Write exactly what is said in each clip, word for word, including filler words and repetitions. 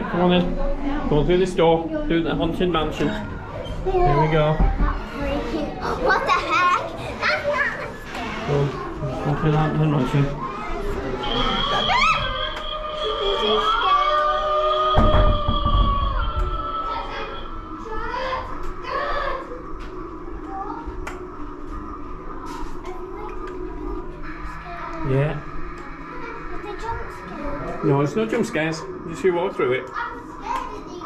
Come on then. Go through this door. Do the haunted mansion. Here we go. What the heck? That's not Go. Let's go through the haunted mansion. This is Yeah. Is it jump scare? No, it's no jump scares. Just you walk through it. I'm scared of these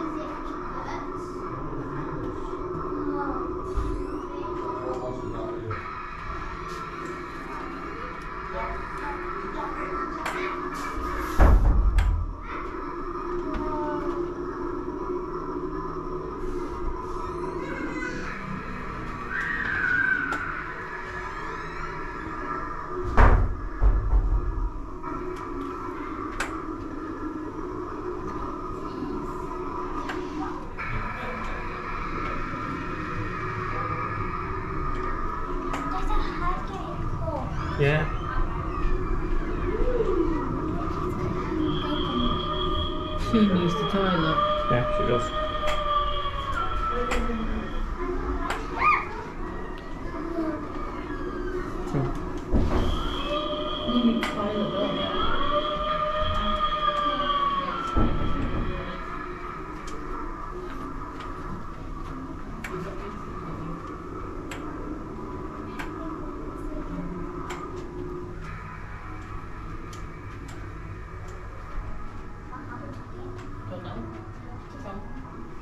Yeah. She needs the toilet. Yeah, she does. You need the toilet, don't you? Don't know. Come.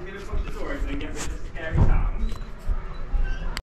going to push the door open and get rid of this